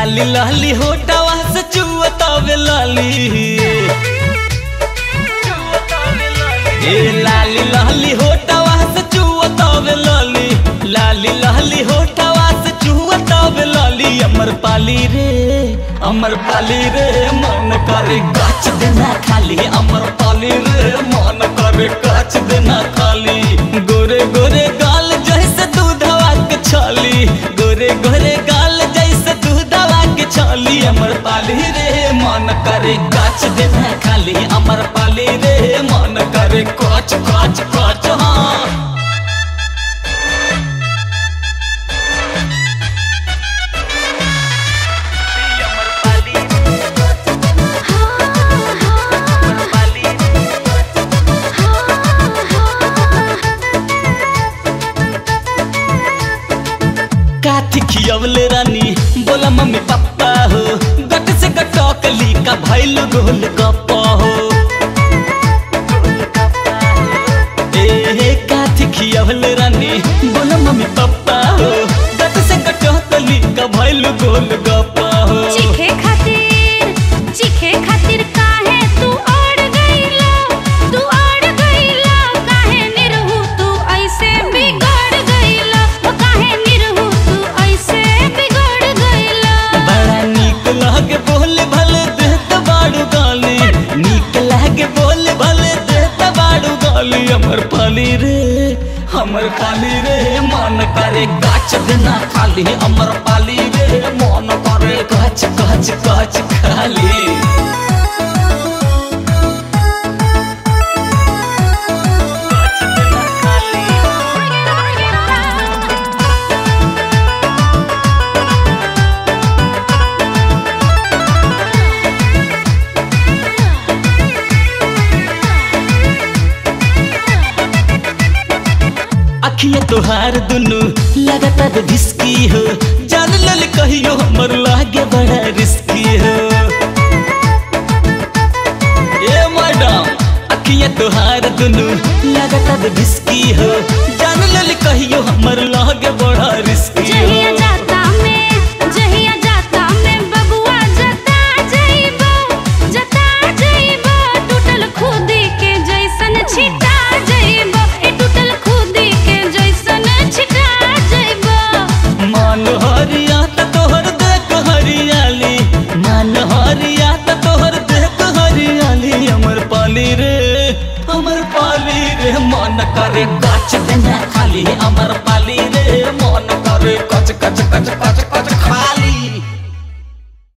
लाली लाली होटवा से चुअतावे लाली ए लाली लाली होटवा से चुअतावे लाली लाली लाली होटवा से चुअतावे लाली अमर पाली रे मन करे गाछ देना खाली अमर पाली रे मन करे गाछ देना खाली गोरे गोरे गाल जैसे दूधवा के छाली गोरे गोरे गाल जैसे दूधवा के छाली अमर पाली रे मन करे गाछ देना खाली अमर पाली रे मन करे काच काच काच हाँ काठी खियवले रानी बोला मम्मी पापा हो गट से गटकली का भैल गोल गप्पा हो ए काठी खियवले रानी बोला मम्मी पापा हो गट से गटकली का भैल गोल गप्पा हो चीखे खातिर काहे तू अड़ गईला काहे निरहु तू ऐसे बिगड़ गईला काहे निरहु तू ऐसे बिगड़ गईला बड़ा नीक लागे बोले भले देत बाड़ू गाली नीक लागे बोले भले देत बाड़ू गाली अमर पाली रे मन करे गाछ देना खाली अमर पाली रे मन करे गाछ गाछ गाछ खाली अखिया तोहार दुनु लगातार रिस्की हो जान लल कहियो हमर लागे बड़ा रिस्की हो ए मैडम अखिया तोहार दुनु लगातार रिस्की हो जान लल कहियो हमर लागे बड़ा रिस्की हो जहिया जाता में बबुआ जता जइबो टूटल खुदी के जैसन छिटा जइबो टूटल खुदी के जैसन छिटा जइबो मन हरिया त तोहर देख हरियाली मन हरिया त तोहर देख हरियाली अमर पाली रे मन करे गाछ देना खाली अमर पाली रे मन करे कच कच कच